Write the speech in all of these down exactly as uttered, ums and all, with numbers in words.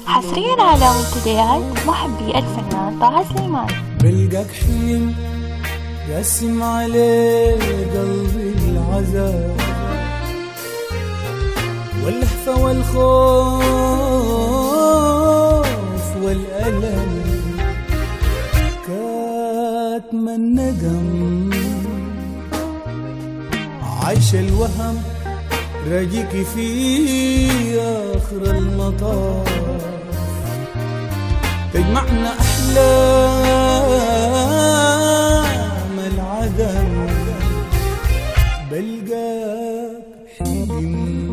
حصريا على منتديات محبي الفنان طه سليمان. بلقاك حلم يقسم عليه قلبي العذاب واللهفة والخوف والألم، كاتم الندم عايش الوهم راجيكي في آخر المطاف، تجمعنا أحلام العدم، بلقاك حلم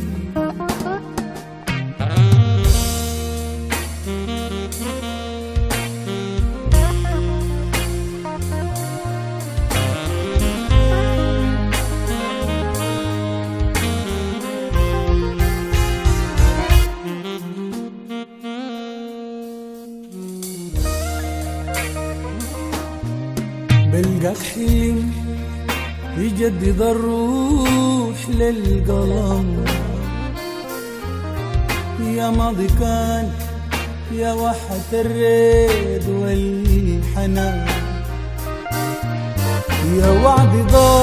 بلقاك حلم يجدد الروح للقلم، يا ماضي كان يا واحة الريد والحنان، يا وعد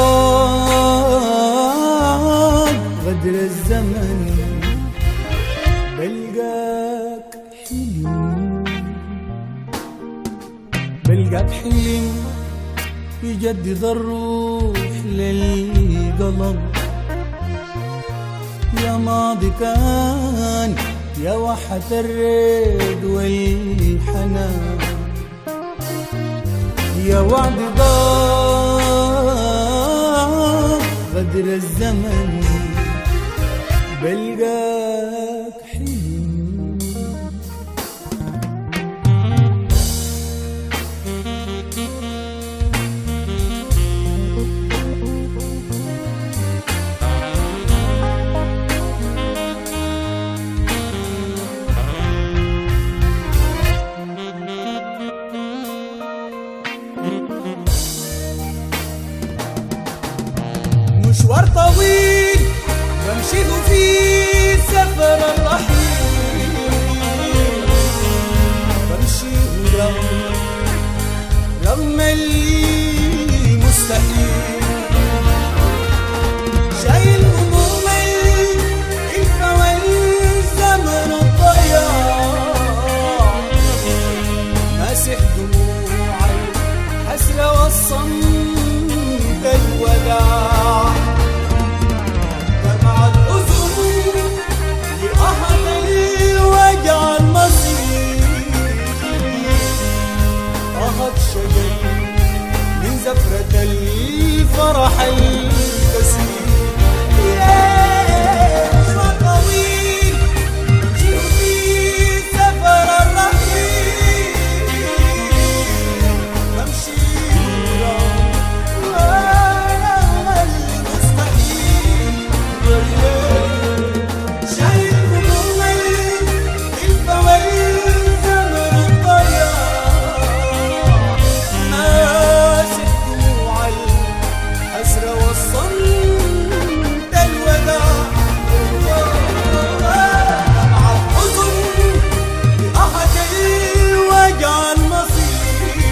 ضاق غدر الزمن، بلقاك حلم بلقاك حلم يجدد الروح للقلب، يا ماضي كان يا واحة الريد والحنان، يا وعد ضاق غدر الزمن، بلقاك حلم مشوار طويل بمشيه في سفر الرحيل، بمشيه رغم رغم المستحيل، شايل هموم الإلف والزمن الضياع، ماسح دموع الحسرة والصمت الوداع، من زفرة الفرح الكثير، مشوار طويل بمشيه في سفر الرحيل، بمشي رغم المستحيل، شايل هموم الإلف والزمن الضياع، ماسك دموع الحسرة والصمت الوداع، مع الحزن لأحد الوجع النصيب،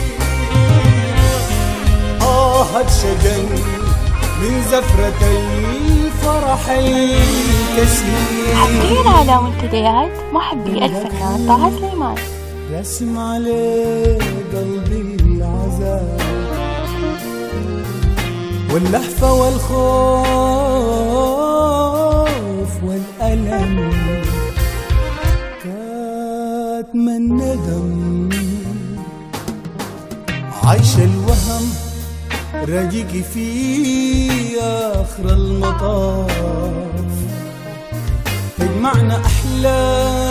آهت شجن من زفرة الفرح الكثير. حصريا على منتديات محبي الفنان طه سليمان. رسم عليه قلبي العذاب واللهفة والخوف والألم، كاتم الندم عايش الوهم راجيكي في آخر المطاف، تجمعنا أحلام